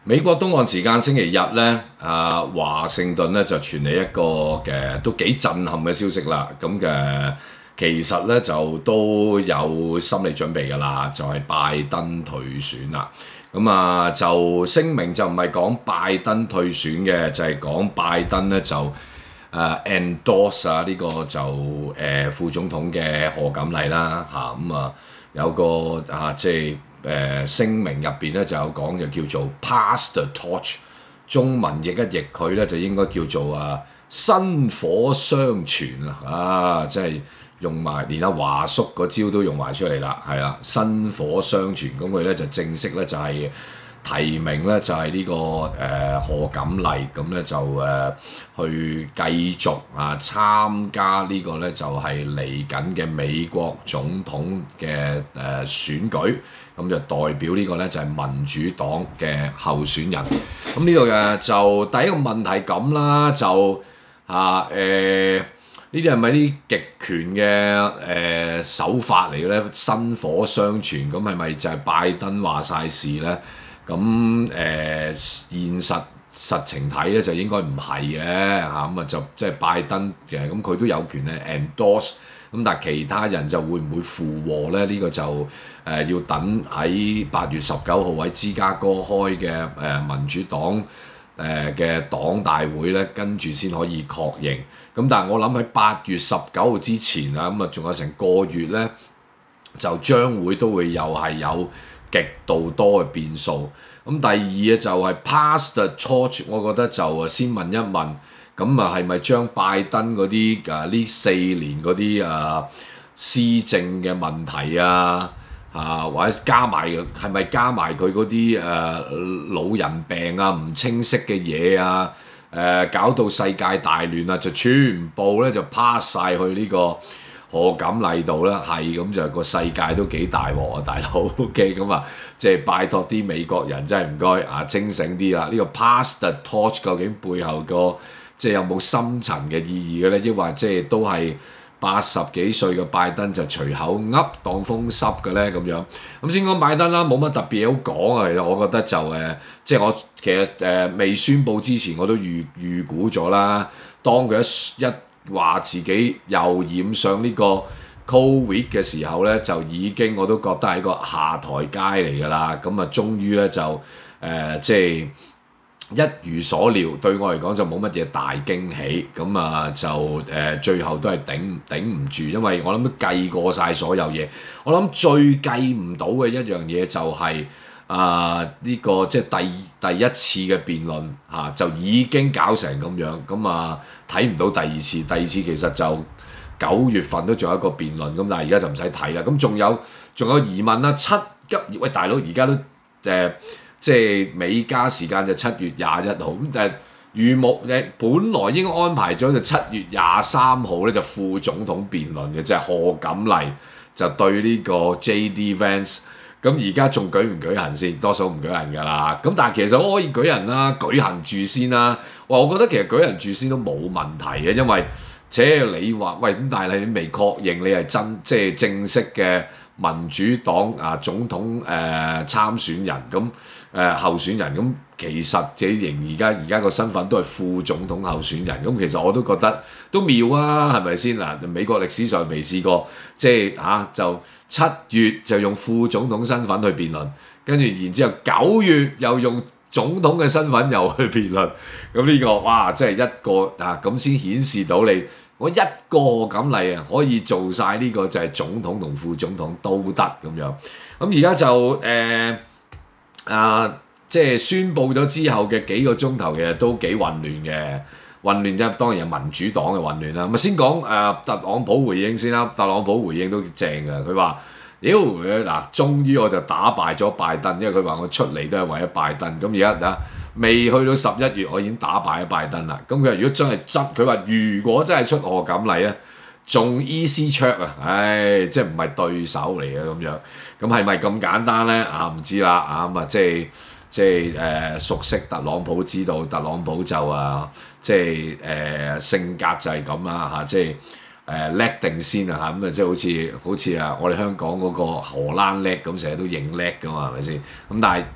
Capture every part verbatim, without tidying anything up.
美國東岸時間星期日咧，啊華盛頓咧就傳嚟一個嘅都幾震撼嘅消息啦。咁嘅其實咧就都有心理準備㗎啦，就係、是、拜登退選啦。咁啊就聲明就唔係講拜登退選嘅，就係、是、講拜登咧就誒、uh, endorse 啊呢個就誒、呃、副總統嘅賀錦麗啦嚇咁啊有個啊即係。誒、呃、聲明入邊咧就有講就叫做 pass the torch， 中文譯一譯佢咧就應該叫做啊薪火相傳啊，啊即係用埋連阿華叔嗰招都用埋出嚟啦，係啦，薪火相傳，咁佢咧就正式咧就係、是、提名咧就係、是、呢、這個誒賀錦麗，咁咧就誒、呃、去繼續啊參加個呢個咧就係嚟緊嘅美國總統嘅誒、呃、選舉。咁就代表呢個咧就係民主黨嘅候選人。咁呢度嘅就第一個問題咁啦，就啊誒呢啲係咪啲極權嘅誒、呃、手法嚟嘅咧？薪火相傳，咁係咪就係拜登話晒事咧？咁誒、呃、現實實情睇咧就應該唔係嘅嚇，咁啊就即係拜登嘅，咁佢都有權咧 endorse。咁但係其他人就會唔會附和咧？呢、這個就誒、呃、要等喺八月十九號喺芝加哥開嘅誒、呃、民主黨誒嘅、呃、黨大會咧，跟住先可以確認。咁但係我諗喺八月十九號之前啊，咁啊仲有成個月咧，就將會都會又係有極度多嘅變數。咁第二嘅就係 pass the torch， 我覺得就先問一問。咁啊，係咪將拜登嗰啲啊呢四年嗰啲啊施政嘅問題啊啊，或者加埋係咪加埋佢嗰啲誒老人病啊、唔清晰嘅嘢啊，誒、啊、搞到世界大亂啊，就全部咧就 pass 晒去呢個賀錦麗度啦，係咁就個世界都幾大鑊啊，大佬 OK 咁啊，即係拜託啲美國人真係唔該啊清醒啲啦，呢、這個 pass the torch 究竟背後個即係有冇深層嘅意義嘅咧？抑或即係都係八十幾歲嘅拜登就隨口噏當風濕嘅咧咁樣。咁先講拜登啦，冇乜特別嘢好講啊。其實我覺得就誒，即係我其實誒、呃、未宣佈之前我都預預估咗啦。當佢一一話自己又染上呢個 Covid 嘅時候咧，就已經我都覺得係個下台階嚟㗎啦。咁啊，終於咧就誒、呃、即係。一如所料，對我嚟講就冇乜嘢大驚喜，咁啊就誒、呃、最後都係頂頂唔住，因為我諗都計過晒所有嘢，我諗最計唔到嘅一樣嘢就係啊呢個即係第第一次嘅辯論嚇、啊、就已經搞成咁樣，咁啊睇唔到第二次，第二次其實就九月份都仲有一個辯論，咁但係而家就唔使睇啦，咁仲有仲有疑問啦，七急喂大佬而家都誒。呃即係美加時間就七月廿一號，咁就係預目誒，本來應該安排咗就七月廿三號咧就副總統辯論嘅，即係賀錦麗就對呢個 J D Vance， 咁而家仲舉唔舉行先？多數唔舉行㗎啦。咁但係其實我可以舉行啦，舉行住先啦。哇，我覺得其實舉行住先都冇問題嘅，因為且你話喂咁，但係你未確認你係真即係正式嘅民主黨啊總統誒、呃、參選人咁。誒、呃、候選人咁，其實這仍而家而家個身份都係副總統候選人，咁其實我都覺得都妙啊，係咪先嗱？美國歷史上未試過，即係嚇、啊、就七月就用副總統身份去辯論，跟住然之後九月又用總統嘅身份又去辯論，咁呢、這個哇，真係一個啊咁先顯示到你我一個咁嚟啊，可以做晒呢個就係總統同副總統都得咁樣，咁而家就誒。呃啊，即係宣佈咗之後嘅幾個鐘頭，其實都幾混亂嘅。混亂即係當然係民主黨嘅混亂啦。咁啊先講誒、呃、特朗普回應先啦。特朗普回應都正嘅，佢話：妖嗱，終於我就打敗咗拜登，因為佢話我出嚟都係為咗拜登。咁而家啊，未去到十一月，我已經打敗咗拜登啦。咁佢話如果真係真，佢話如果真係出賀錦麗咧，仲 easy check 啊，唉，即係唔係對手嚟嘅咁樣。咁係咪咁簡單咧？啊，唔知啦，啊咁啊，即係即係誒、呃、熟悉特朗普，知道特朗普就啊，即係誒、呃、性格就係咁啦嚇，即係誒叻定先啊嚇，咁啊即係好似好似啊，我哋香港嗰個荷蘭叻咁，成日都認叻噶嘛，係咪先？咁但係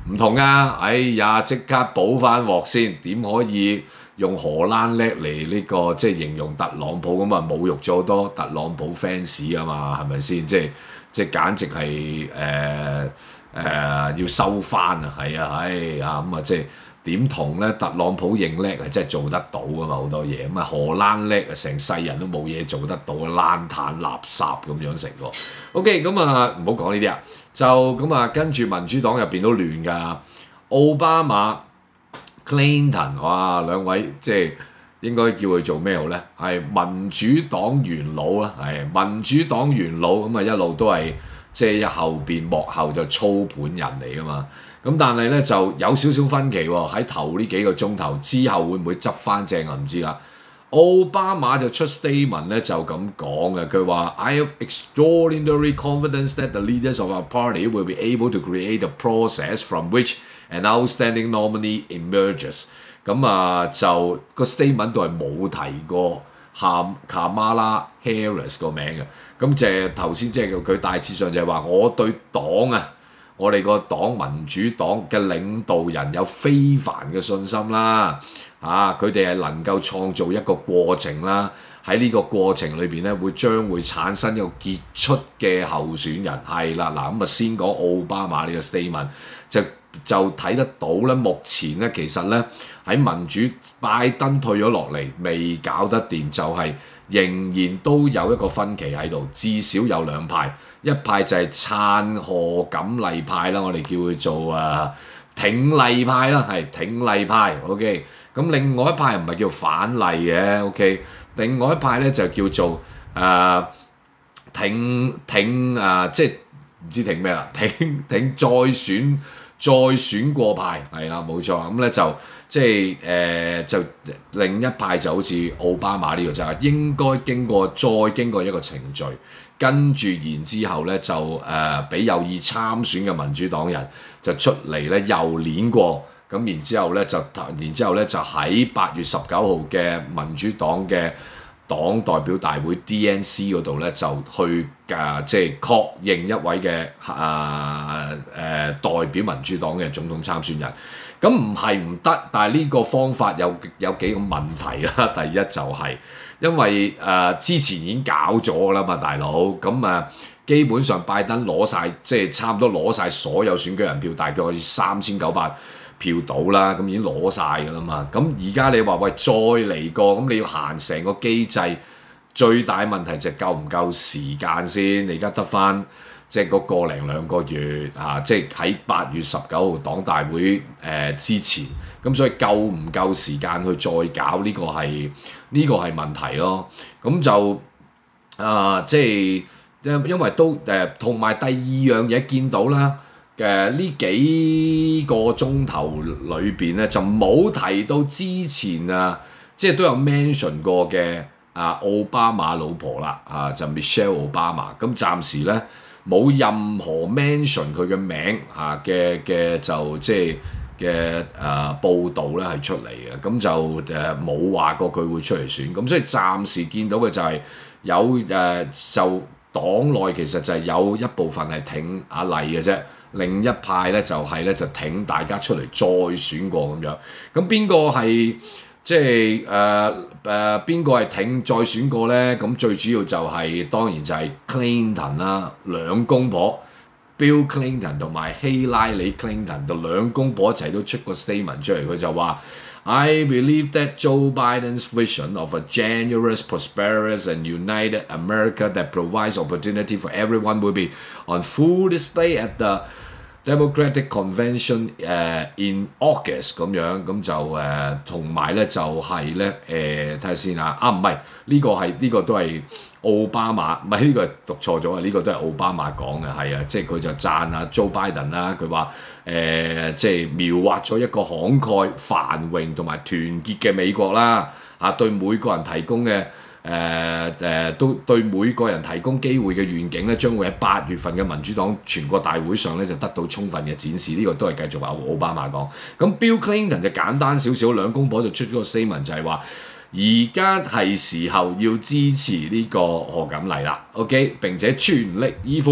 唔同啊！哎呀，即刻補翻鑊先，點可以用荷蘭叻嚟呢個即係形容特朗普咁啊？侮辱咗好多特朗普 fans 啊嘛，係咪先？即係即係簡直係誒誒要收翻啊！係啊，唉啊咁啊，即係點同咧？特朗普認叻係真係做得到噶嘛，好多嘢咁啊！荷蘭叻啊，成世人都冇嘢做得到，爛攤垃圾咁樣成個。OK，咁啊唔好講呢啲啊。就咁啊，跟住民主黨入邊都亂㗎，奧巴馬、Clinton， 哇兩位即係應該叫佢做咩好咧？係民主黨元老啦，係民主黨元老咁啊，一路都係即係後邊幕後就操盤人嚟㗎嘛。咁但係咧就有少少分歧喎，喺頭呢幾個鐘頭之後會唔會執翻正啊？唔知啦。奧巴馬就出 statement 咧就咁講嘅，佢話 I have extraordinary confidence that the leaders of our party will be able to create a process from which an outstanding nominee emerges。咁啊就個 statement 都係冇提過哈卡馬拉 Harris 個名嘅，咁就係頭先即係佢大致上就係話我對黨啊，我哋個黨民主黨嘅領導人有非凡嘅信心啦。啊！佢哋係能夠創造一個過程啦，喺呢個過程裏邊咧，會將會產生一個傑出嘅候選人，係啦嗱咁啊，先講奧巴馬呢個 statement 就就睇得到咧。目前咧其實咧喺民主拜登退咗落嚟，未搞得掂，就係、是、仍然都有一個分歧喺度，至少有兩派，一派就係撐賀錦麗派啦，我哋叫佢做啊挺麗派啦，係挺麗派 ，OK。咁另外一派唔係叫反例嘅 ，OK。另外一派咧就叫做誒、呃、挺挺誒、呃，即係唔知挺咩啦，挺挺再選再選過派係啦，冇錯。咁咧就即係誒、呃、就另一派就好似奧巴馬呢個就係應該經過再經過一個程序，跟住然之後咧就誒俾、呃、有意參選嘅民主黨人就出嚟咧又練過。咁然之後咧就，然之後咧就喺八月十九號嘅民主黨嘅黨代表大會 D N C 嗰度咧就去啊，即係確認一位嘅啊誒代表民主黨嘅總統參選人。咁唔係唔得，但係呢個方法有有幾個問題啦。第一就係因為誒、呃、之前已經搞咗啦嘛，大佬咁啊。基本上拜登攞晒，即係差唔多攞晒所有選舉人票，大概三千九百票到啦，咁已經攞晒㗎啦嘛。咁而家你話喂再嚟過，咁你要行成個機制，最大問題就係夠唔夠時間先？你而家得翻即係嗰個零兩個月啊，即係喺八月十九號黨大會誒、呃、之前，咁所以夠唔夠時間去再搞呢、呢個係呢、呢個係問題咯。咁就啊、呃，即係。因因為都誒，同、呃、埋第二樣嘢見到啦，誒、呃、呢幾個鐘頭裏邊咧就冇提到之前啊，即係都有 mention 過嘅啊奧巴馬老婆啦，啊就 Michelle Obama，咁暫時咧冇任何 mention 佢嘅名啊嘅嘅就即係嘅誒報導咧係出嚟嘅，咁就誒冇話過佢會出嚟選，咁所以暫時見到嘅就係有誒、呃、就。黨內其實就係有一部分係挺阿麗嘅啫，另一派咧就係咧就挺大家出嚟再選過咁樣。咁邊個係即係誒誒邊個係挺再選過咧？咁最主要就係、是、當然就係 Clinton 啦，兩公婆 Bill Clinton 同埋希拉里 Clinton 就兩公婆一齊都出個 statement 出嚟，佢就話。I believe that Joe Biden's vision of a generous, prosperous, and united America that provides opportunity for everyone will be on full display at the Democratic Convention 誒、uh, in August 咁樣，咁就誒同埋咧就係咧誒睇下先啊，啊唔係呢個係呢、呢個都係奧巴馬，唔係呢個係讀錯咗啊，呢、呢個都係奧巴馬講嘅，係啊，即係佢就讚啊 Joe Biden 啦，佢話誒即係描畫咗一個慷慨、繁榮同埋團結嘅美國啦，啊對每個人提供嘅。誒誒、呃呃、都對每個人提供機會嘅願景咧，將會喺八月份嘅民主黨全國大會上咧就得到充分嘅展示。呢、這個都係繼續話奧巴馬講。咁 Bill Clinton 就簡單少少，兩公婆就出咗個 statement 就係話，而家係時候要支持呢個賀錦麗啦。OK， 並且全力以赴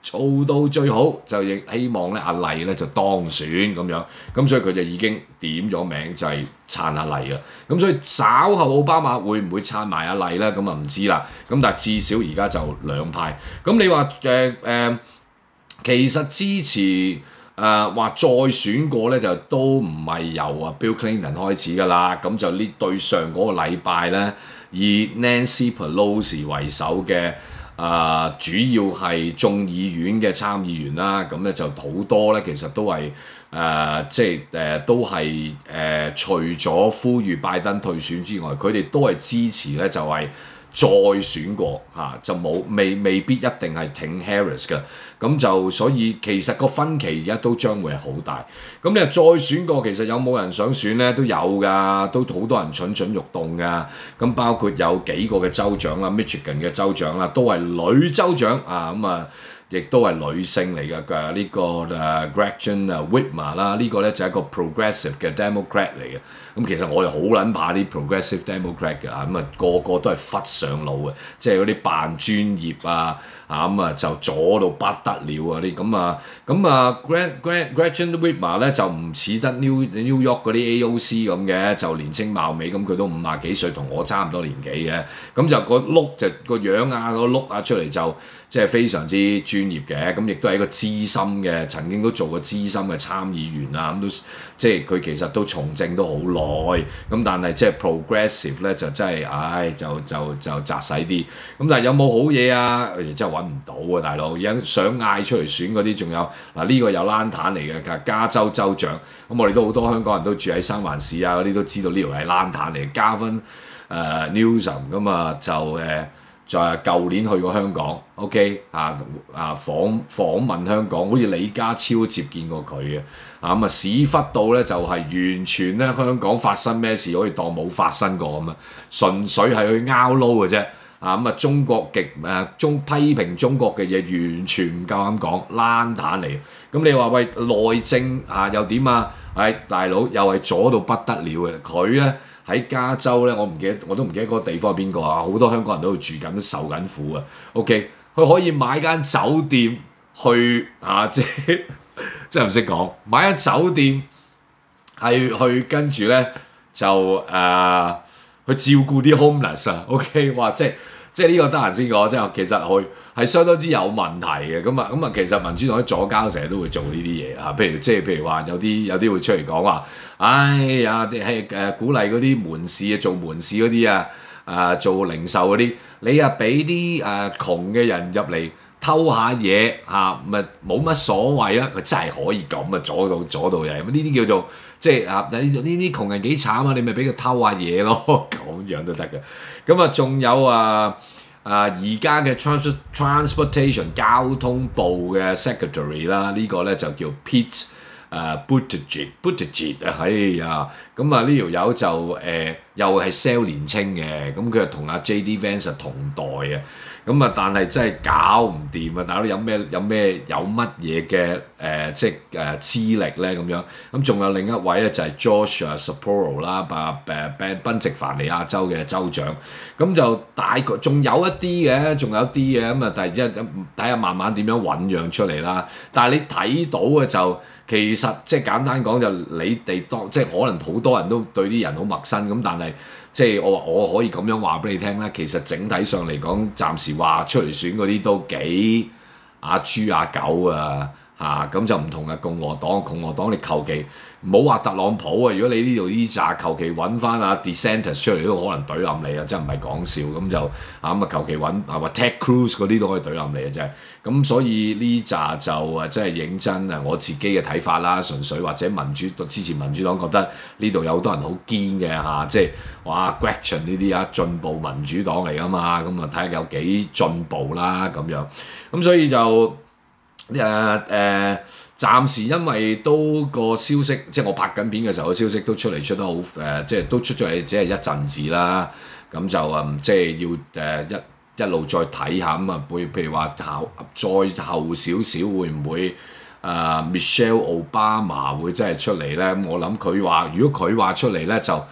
做到最好，就亦希望咧阿麗咧就當選咁樣，咁所以佢就已經點咗名就係撐阿麗啊。咁所以稍後奧巴馬會唔會撐埋阿麗咧？咁啊唔知啦。咁但係至少而家就兩派。咁你話誒誒，其實支持誒話、呃、再選過咧，就都唔係由啊 Bill Clinton 開始㗎啦。咁就呢對上嗰個禮拜咧，以 Nancy Pelosi 為首嘅。啊、呃，主要係眾議院嘅參議員啦，咁咧就好多咧，其實都係誒、呃，即係誒、呃，都係誒、呃，除咗呼籲拜登退選之外，佢哋都係支持咧，就係、是、再選過嚇、啊，就冇未未必一定係挺 Harris 嘅，咁就所以其實個分歧而家都將會係好大。咁你話再選過，其實有冇人想選咧？都有㗎，都好多人蠢蠢欲動㗎。咁包括有幾個嘅州長啦 ，Michigan 嘅州長啦，都係女州長啊，咁啊，亦都係女性嚟嘅嘅呢個誒 Gretchen Whitmer 啦，呢個咧就係一個 progressive 嘅 Democrat 嚟嘅。咁其實我哋好撚怕啲 progressive Democrat 嘅，咁啊個個都係忽上腦嘅，即係嗰啲扮專業啊，啊咁啊就左到不得了啊啲咁啊，咁啊 Gretchen Whitmer 咧就唔似得 New New York 嗰啲 A O C 咁嘅，就年青貌美，咁佢都五廿幾歲，同我差唔多年紀嘅，咁就個 look 就個樣啊，個 look 啊出嚟就即係非常之專業嘅，咁亦都係一個資深嘅，曾經都做過資深嘅參議員啊，咁都即係佢其實都從政都好耐。咁但係即係 progressive 咧就真係，唉就就就窄細啲。咁但係有冇好嘢啊？真係揾唔到啊，大佬！而家想嗌出嚟選嗰啲，仲有嗱呢個有蘭坦嚟嘅，加州州長。咁我哋都好多香港人都住喺三藩市啊，嗰啲都知道呢條係蘭坦嚟嘅。加分誒 Newsom 咁啊就誒。呃就係舊年去過香港 ，OK 啊啊訪訪問香港，好似李家超接見過佢嘅，啊咁啊屎忽到咧就係、是、完全咧香港發生咩事可以當冇發生過咁啊，純粹係去拗撈嘅啫，啊咁啊中國極誒、啊、中批評中國嘅嘢完全唔夠膽講，爛攤嚟。咁你話喂內政啊又點啊？誒、哎、大佬又係阻到不得了嘅，佢咧。喺加州咧，我唔記得，我都唔記得嗰個地方係邊個啊！好多香港人都喺度住緊，都受緊苦啊。OK，佢可以買間酒店去啊，即係即係唔識講，買間酒店係去跟住咧就誒、呃、去照顧啲 homeless 啊。OK， 哇！即係即係呢個得閒先講，即係其實佢係相當之有問題嘅。咁啊咁啊，其實民主黨啲左膠成日都會做呢啲嘢啊。譬如即係譬如話有啲有啲會出嚟講話。哎呀，啲係誒鼓勵嗰啲門市啊，做門市嗰啲啊，誒做零售嗰啲，你啊俾啲誒窮嘅人入嚟偷下嘢嚇，咪冇乜所謂啊！佢真係可以咁啊，阻到阻到嘢，咁呢啲叫做即係啊呢呢啲窮人幾慘啊！你咪俾佢偷下嘢咯，咁樣都得嘅。咁啊，仲有啊啊而家嘅 trans transportation 交通部嘅 secretary 啦，呢個咧就叫 Pete。誒 Buttigieg，Buttigieg 啊，哎呀，咁啊呢條友就誒、呃、又係 sell 年青嘅，咁佢又同阿 J D Vance 同代啊，咁啊但係真係搞唔掂啊！大佬有咩有咩有乜嘢嘅誒即係誒資歷咧咁樣，咁仲有另一位咧就係 Josh Shapiro 啦，啊誒誒賓夕凡尼亞州嘅州長，咁就大概仲有一啲嘅，仲有啲嘅，咁啊但係即係睇下慢慢點樣醖釀出嚟啦。但係你睇到嘅就〜其實即係簡單講就你哋當即係可能好多人都對啲人好陌生咁，但係即係我話我可以咁樣話俾你聽啦。其實整體上嚟講，暫時話出嚟選嗰啲都幾阿豬阿狗啊嚇，咁就唔同嘅共和黨。共和黨你求其唔好話特朗普啊，如果你呢度呢紮求其揾翻阿 DeSantis 出嚟都可能懟冧你啊，真係唔係講笑咁就啊咁啊求其揾啊話 Ted Cruz 嗰啲都可以懟冧你啊真係。咁所以呢紮就啊真係認真啊我自己嘅睇法啦，純粹或者民主之前民主黨覺得呢度有好多人好堅嘅嚇，即係哇 Gretchen 呢啲啊進步民主黨嚟噶嘛，咁啊睇下有幾進步啦咁樣。咁所以就誒誒。呃呃暫時因為都個消息，即係我拍緊片嘅時候，個消息都出嚟出得好誒、呃，即係都出咗嚟，只係一陣子啦。咁就誒、嗯，即係要誒、呃、一一路再睇下咁啊，會譬如話後再後少少會唔會啊、呃、Michelle Obama 會真係出嚟咧？咁我諗佢話，如果佢話出嚟咧，就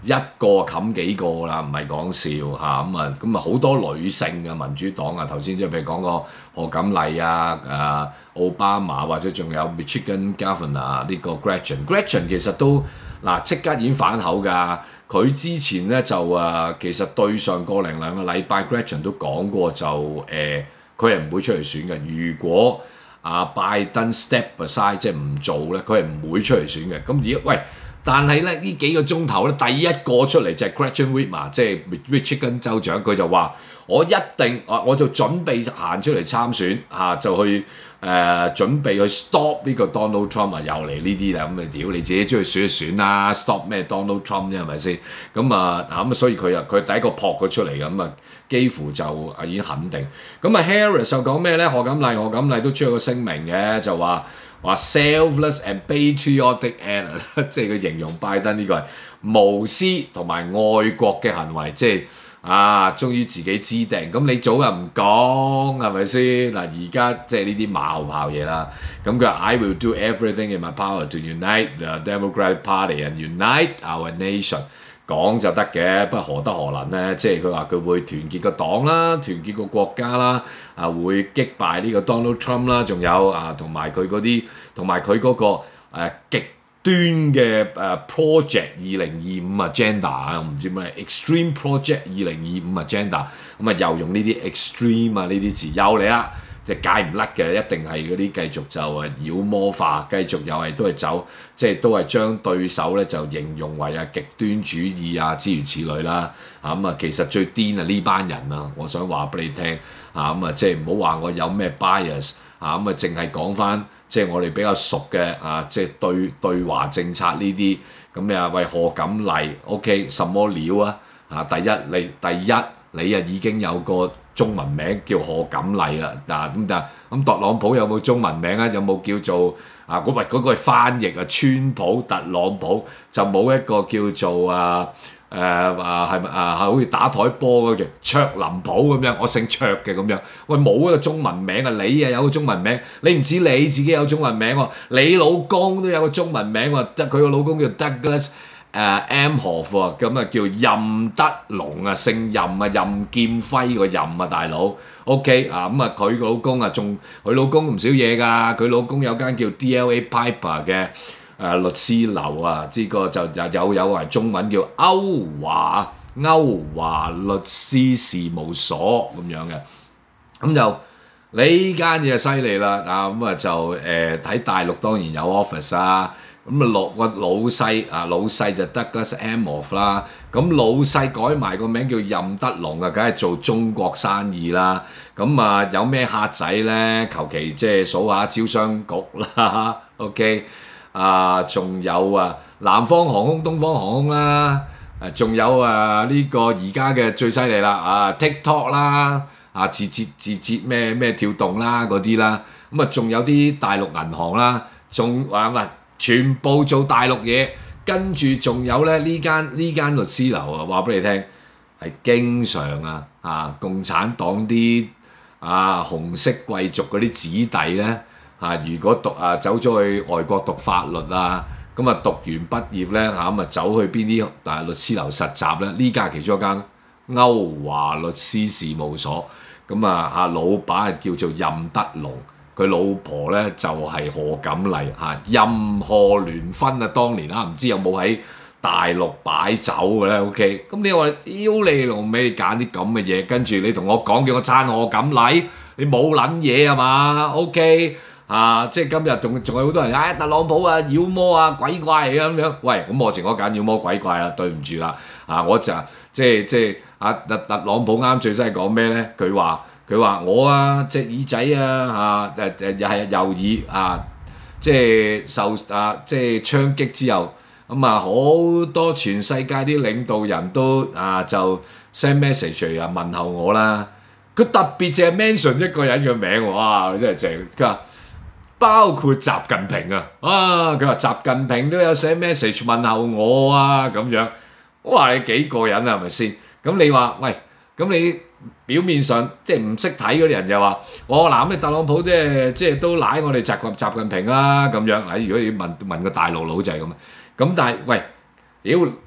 一個冚幾個啦，唔係講笑嚇咁啊！咁啊好多女性嘅民主黨啊，頭先即係譬如講個賀錦麗啊、誒、啊、奧巴馬或者仲有 Michigan Governor 呢個 Gretchen，Gretchen 其實都嗱即刻已經反口㗎。佢之前咧就誒其實對上個零兩個禮拜 Gretchen 都講過就誒佢係唔會出嚟選嘅。如果啊拜登 step aside 即係唔做咧，佢係唔會出嚟選嘅。咁而家喂〜但係咧呢幾個鐘頭咧，第一個出嚟就係 Gretchen Whitmer，即係 Michigan 州長，佢就話：我一定啊，我就準備行出嚟參選嚇、啊，就去誒、呃、準備去 stop 呢個 Donald Trump 啊，又嚟呢啲啦，咁啊屌你自己中意選就選啦 ，stop 咩 Donald Trump 啫係咪先？咁啊咁啊，所以佢啊佢第一個撲佢出嚟咁啊，幾乎就啊已經肯定。咁啊 Harris 就講咩咧？賀錦麗賀錦麗都出咗個聲明嘅，就話。話 selfless and patriotic act， 即係佢形容拜登呢個係無私同埋愛國嘅行為，即係啊，終於自己知定。咁你早又唔講係咪先？嗱，而家即係呢啲馬後炮嘢啦。咁佢話 I will do everything in my power to unite the Democratic Party and unite our nation。講就得嘅，不過何德何能咧？即係佢話佢會團結個黨啦，團結個國家啦，啊會擊敗呢個 Donald Trump 啦，仲有啊同埋佢嗰啲，同埋佢嗰個誒、啊、極端嘅誒、啊、Project 二零二五 agenda 啊，唔知咩 Extreme Project 二零二五 agenda，咁啊又用呢啲 extreme 啊呢啲字又嚟啦。就解唔甩嘅，一定係嗰啲繼續就係妖魔化，繼續又係都係走，即係都係將對手咧就形容為啊極端主義啊諸如此類啦。啊咁啊，其實最癲啊呢班人啊，我想話俾你聽啊咁啊，即係唔好話我有咩 bias 啊咁啊，淨係講翻即係我哋比較熟嘅啊，即係對對華政策呢啲咁你話喂賀錦麗 OK 什麼料啊？啊第一你第一你啊已經有個中文名叫賀錦麗啦，嗱咁但咁特朗普有冇中文名啊？有冇叫做啊？嗰喂嗰個係翻譯啊，川普特朗普就冇一個叫做啊誒啊係咪啊？好似打台波嗰個卓林普咁樣，我姓卓嘅咁樣。喂冇一個中文名啊！你啊有個中文名，你唔知你自己有中文名喎，你老公都有個中文名喎，得佢個老公叫 Douglas。誒 Emhoff 喎，咁啊叫任德龍啊，姓任啊，任劍輝個任啊，大佬 ，OK 啊，咁啊佢個老公啊，仲佢老公唔少嘢㗎，佢老公有間叫 D L A Piper 嘅誒、呃、律師樓啊，呢、這個就有有有為中文叫歐華歐華律師事務所咁樣嘅，咁就呢間嘢就犀利啦，啊咁啊就誒喺、呃、大陸當然有 office 啊。咁啊落個老細啊，老細就得 Douglas Emhoff 啦。咁老細改埋個名叫任德龍啊，梗係做中國生意啦。咁啊有咩客仔咧？求其即係數下招商局啦。OK 啊，仲有啊南方航空、東方航空啦。誒仲有啊呢、這個而家嘅最犀利啦啊 TikTok 啦，啊字節字節咩咩跳動啦嗰啲啦。咁啊仲有啲大陸銀行啦，仲話唔係。全部做大陸嘢，跟住仲有咧呢間呢間律師樓啊，話俾你聽係經常啊啊共產黨啲啊紅色貴族嗰啲子弟咧啊，如果讀啊走咗去外國讀法律啊，咁啊讀完畢業咧嚇咁啊走去邊啲大律師樓實習咧？呢間係其中一間歐華律師事務所，咁啊啊老闆係叫做任德龍。佢老婆咧就係賀錦麗嚇，任何聯婚啊，當年啊，唔知有冇喺大陸擺酒嘅咧 ？OK，咁你話屌你老味，你揀啲咁嘅嘢，跟住你同我講叫我撐賀錦麗，你冇撚嘢啊嘛 ？OK 啊，即係今日仲仲有好多人唉、哎，特朗普啊，妖魔啊，鬼怪嚟啊咁樣。喂，咁我淨我揀妖魔鬼怪啦，對唔住啦，啊我就即係即係啊特特朗普啱最新係講咩咧？佢話。佢話我啊隻耳仔啊嚇誒誒又係右耳啊，即係受啊即係槍擊之後，咁啊好多全世界啲領導人都啊就 send message 嚟啊問候我啦。佢特別淨係 mention 一個人嘅名喎，哇！真係正。佢話包括習近平啊，啊佢話習近平都有寫 message 問候我啊咁樣。我話你幾過癮啊，係咪先？咁你話喂，咁你？表面上即係唔識睇嗰啲人就話：我嗱咩特朗普即係即係都賴我哋習近習近平啦咁樣。嗱，如果你問問個大陸佬就係咁。咁但係喂，屌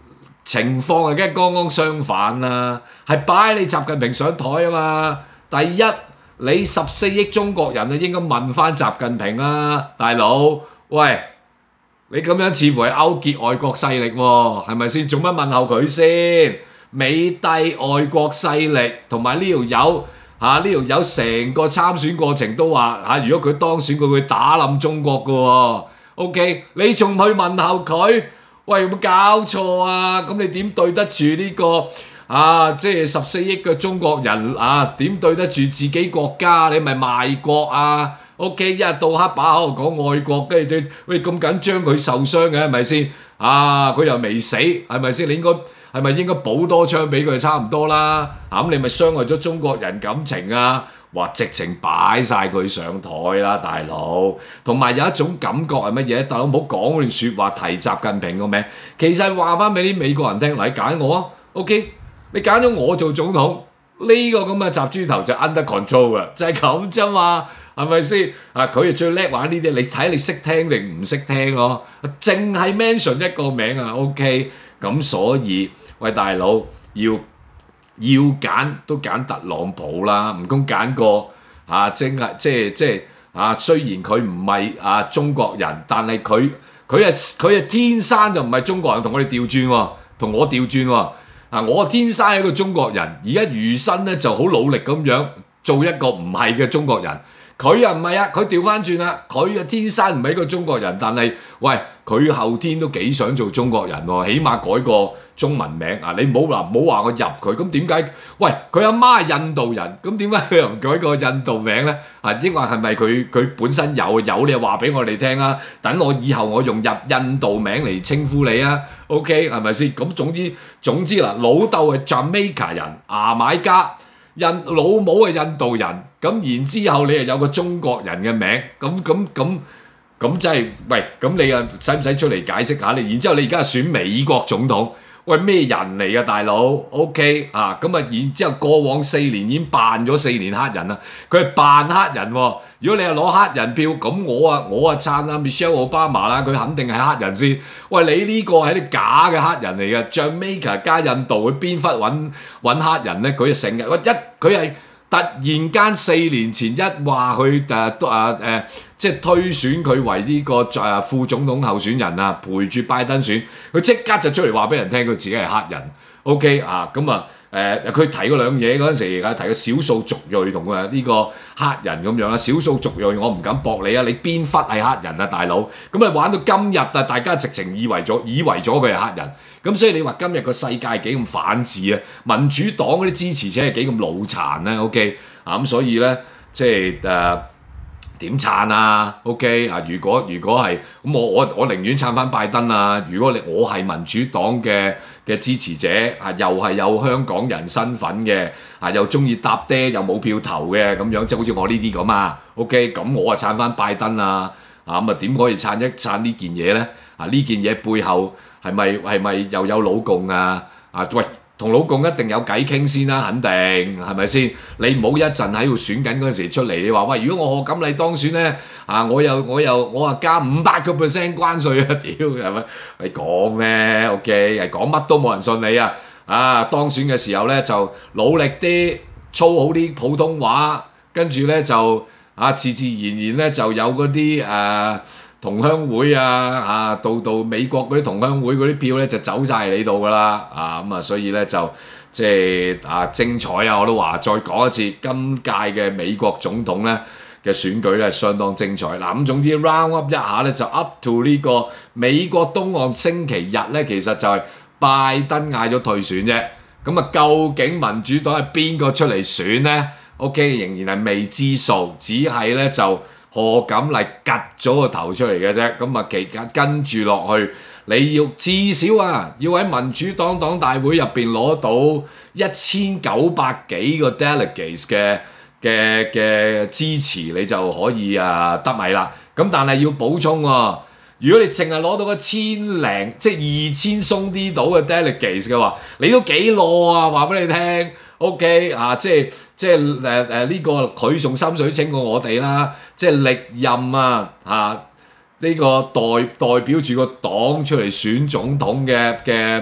情況係梗係剛剛相反啦，係擺你習近平上台啊嘛。第一，你十四億中國人啊，應該問翻習近平啦，大佬，喂，你咁樣似乎係勾結外國勢力喎，係咪先？做乜問候佢先？美帝外國勢力同埋呢條友嚇，呢條友成個參選過程都話嚇、啊，如果佢當選，佢會打冧中國㗎喎。OK， 你仲去問候佢？喂，有冇搞錯啊？咁你點對得住呢個啊？即係十四億嘅中國人啊？點對得住自己國家？你咪賣國啊？OK， 一日到黑把口講愛國，跟住喂咁緊張佢受傷嘅係咪先？啊，佢又未死係咪先？你應該係咪應該補多槍俾佢差唔多啦？啊咁你咪傷害咗中國人感情啊？話直情擺晒佢上台啦，大佬。同埋有一種感覺係乜嘢？大佬唔好講嗰段説話提習近平個名，其實話翻俾啲美國人聽，嚟揀我啊 ，OK？ 你揀咗我做總統，呢、這個咁嘅雜豬頭就 under control 啦，就係咁啫嘛，係咪先？啊，佢係最叻玩呢啲，你睇你識聽定唔識聽咯？淨係 mention 一個名啊 ，OK？ 咁所以喂大佬要。要揀都揀特朗普啦，唔通揀個啊，即係即係即係啊！雖然佢唔係啊中國人，但係佢佢係佢係天生就唔係中國人，同我哋調轉喎，同我調轉喎。啊，我天生係一個中國人，而家餘生咧就好努力咁樣做一個唔係嘅中國人。佢又唔係啊，佢調翻轉啦，佢啊天生唔係一個中國人，但係喂佢後天都幾想做中國人喎，起碼改個中文名啊！你唔好話唔好話我入佢，咁點解？喂，佢阿媽係印度人，咁點解佢又唔改個印度名咧？啊，抑或係咪佢佢本身有有你話俾我哋聽啊？等我以後我用入印度名嚟稱呼你啊 ？OK 係咪先？咁總之總之嗱，老豆係 Jamaica 人，牙買加。印老母係印度人，咁然之後你又有個中國人嘅名，咁咁咁咁真係，喂，咁你又使唔使出嚟解釋下你？然之後你而家係選美國總統，喂咩人嚟㗎大佬 ？OK 啊，咁啊然之後過往四年已經扮咗四年黑人啦，佢係扮黑人喎。如果你係攞黑人票，咁我啊我啊撐啊 Michelle Obama 啦，佢肯定係黑人先。喂，你呢個係啲假嘅黑人嚟嘅 Jamaica 加印度，佢邊忽揾揾黑人咧？佢成日喂一佢係突然間四年前一話佢誒誒誒，即係推選佢為呢個誒副總統候選人啊，陪住拜登選，佢即刻就出嚟話俾人聽，佢自己係黑人。OK 啊，咁啊。誒佢、呃、提嗰兩嘢嗰陣時，而家提個少數族裔同誒呢個黑人咁樣啦。少數族裔我唔敢駁你啊，你邊忽係黑人啊，大佬？咁啊玩到今日啊，大家直情以為咗以為咗佢係黑人。咁所以你話今日個世界幾咁反智啊？民主黨嗰啲支持者係幾咁腦殘咧 ？OK 啊，咁所以咧即係誒點撐啊 ？OK 啊，如果如果係咁，我我我寧願撐翻拜登啊！如果你我係民主黨嘅嘅支持者啊，又係有香港人身份嘅啊，又中意搭爹又冇票投嘅咁樣，即係好似我呢啲咁啊。OK，咁我啊撐翻拜登啊，啊咁啊點可以撐一撐呢件嘢咧？啊呢件嘢背後係咪係咪又有老共啊？啊喂！同老共一定有偈傾先啦，肯定係咪先？你唔好一陣喺度選緊嗰陣時出嚟，你話喂，如果我賀錦麗當選咧，啊我又我又我啊加五百個 percent 關稅啊，屌係咪？你講咩 ？OK，係講乜都冇人信你啊！啊當選嘅時候咧就努力啲，操好啲普通話，跟住咧就啊自自然然咧就有嗰啲誒。同鄉會啊，啊到到美國嗰啲同鄉會嗰啲票咧就走晒你度噶啦，啊咁啊所以咧就即係啊精彩啊！我都話再講一次，今屆嘅美國總統咧嘅選舉咧係相當精彩。嗱、啊、咁總之 round up 一下咧就 up to 呢個美國東岸星期日咧，其實就係拜登嗌咗退選啫。咁啊究竟民主黨係邊個出嚟選咧 ？OK 仍然係未知數，只係咧就。賀錦麗趌咗個頭出嚟嘅啫，咁啊期間跟住落去，你要至少啊，要喺民主黨黨大會入邊攞到一千九百幾個 delegates 嘅嘅嘅支持，你就可以啊得米啦。咁但係要補充喎、啊，如果你淨係攞到個千零即係二千鬆啲到嘅 delegates 嘅話，你都幾攞啊？話俾你聽 ，OK 啊，即係。即係誒誒呢個佢仲心水清過我哋啦，即係歷任啊嚇呢、啊這個代代表住個黨出嚟選總統嘅嘅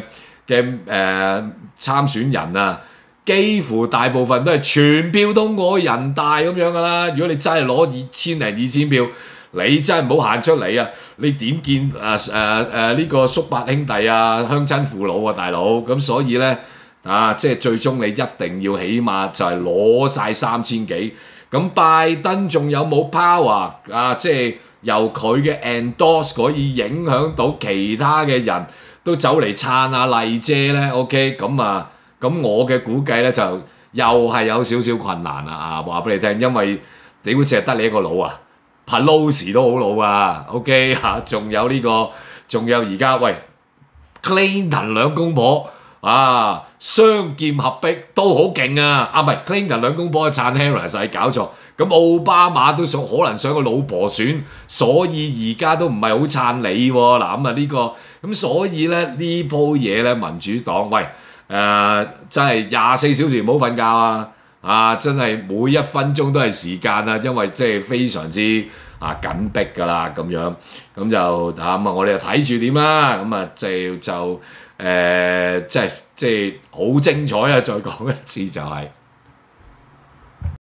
嘅誒參選人啊，幾乎大部分都係全票通過人大咁樣噶啦。如果你真係攞二千零二千票，你真係唔好行出嚟啊！你點見誒誒誒呢個叔伯兄弟啊、鄉親父老啊，大佬咁，所以咧啊，即係最終你一定要起碼就係攞晒三千幾。咁拜登仲有冇 power 啊？即係由佢嘅 endorse 可以影響到其他嘅人都走嚟撐阿麗姐咧 ？OK， 咁啊，咁我嘅估計咧就又係有少少困難啦啊！話俾你聽，因為你會淨係得你一個佬啊！Pelosi 都好老啊 ，OK 嚇，仲有呢、這個，仲有而家喂 Clinton 兩公婆啊，雙劍合璧都好勁啊！啊唔係 Clinton 兩公婆撐 Harris 係搞錯，咁奧巴馬都想可能想個老婆選，所以而家都唔係好撐你喎。嗱咁啊呢個咁所以咧呢鋪嘢咧民主黨喂誒、呃、真係廿四小時唔好瞓覺啊！啊！真係每一分鐘都係時間啊，因為即係非常之啊緊迫㗎啦，咁樣咁就啊咁啊，我哋就睇住點啦，咁啊就就誒、呃、即係即係好精彩啊！再講一次就係、是。